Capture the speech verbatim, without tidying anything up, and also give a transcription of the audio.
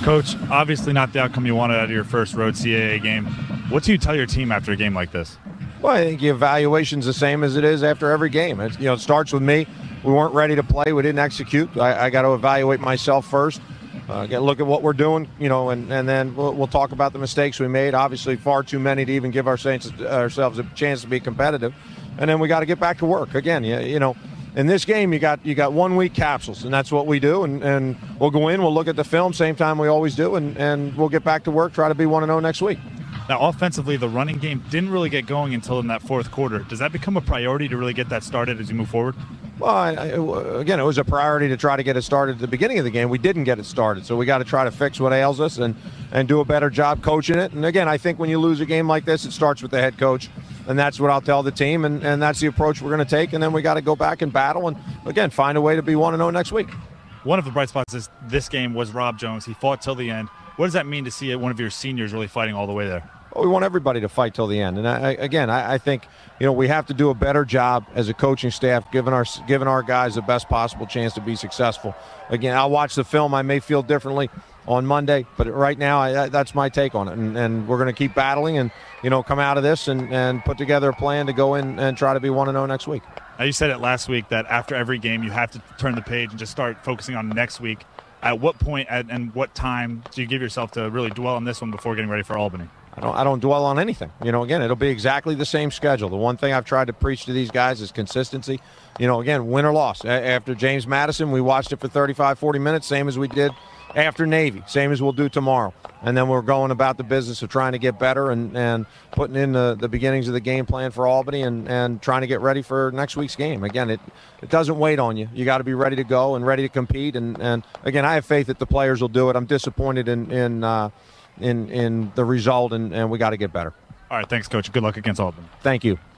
Coach, obviously not the outcome you wanted out of your first road C A A game. What do you tell your team after a game like this? Well, I think the evaluation's the same as it is after every game. It's, you know, it starts with me. We weren't ready to play. We didn't execute. I, I got to evaluate myself first. Uh, get, look at what we're doing, you know, and, and then we'll, we'll talk about the mistakes we made. Obviously, far too many to even give our saints, ourselves a chance to be competitive. And then we got to get back to work. Again, you, you know, in this game, you got you got one-week capsules, and that's what we do. And, and we'll go in, we'll look at the film, same time we always do, and, and we'll get back to work, try to be one and oh next week. Now, offensively, the running game didn't really get going until in that fourth quarter. Does that become a priority to really get that started as you move forward? Well, I, I, again, it was a priority to try to get it started at the beginning of the game. We didn't get it started, so we got to try to fix what ails us and, and do a better job coaching it. And, again, I think when you lose a game like this, it starts with the head coach, and that's what I'll tell the team, and, and that's the approach we're going to take. And then we got to go back and battle and, again, find a way to be one and oh next week. One of the bright spots is this game was Rob Jones. He fought till the end. What does that mean to see one of your seniors really fighting all the way there? Well, we want everybody to fight till the end. And, I, again, I, I think, you know, we have to do a better job as a coaching staff, giving our giving our guys the best possible chance to be successful. Again, I'll watch the film. I may feel differently on Monday, but right now I, that's my take on it. And, and we're going to keep battling and, you know, come out of this and, and put together a plan to go in and try to be one and oh next week. Now, you said it last week that after every game you have to turn the page and just start focusing on next week. At what point at, and what time do you give yourself to really dwell on this one before getting ready for Albany? I don't, I don't dwell on anything. You know, again, it'll be exactly the same schedule. The one thing I've tried to preach to these guys is consistency. You know, again, win or loss. A- after James Madison, we watched it for thirty-five, forty minutes, same as we did after Navy, same as we'll do tomorrow. And then we're going about the business of trying to get better and, and putting in the, the beginnings of the game plan for Albany and, and trying to get ready for next week's game. Again, it, it doesn't wait on you. You got to be ready to go and ready to compete. And, and again, I have faith that the players will do it. I'm disappointed in in uh, in, in the result, and, and we got to get better. All right, thanks, Coach. Good luck against Albany. Thank you.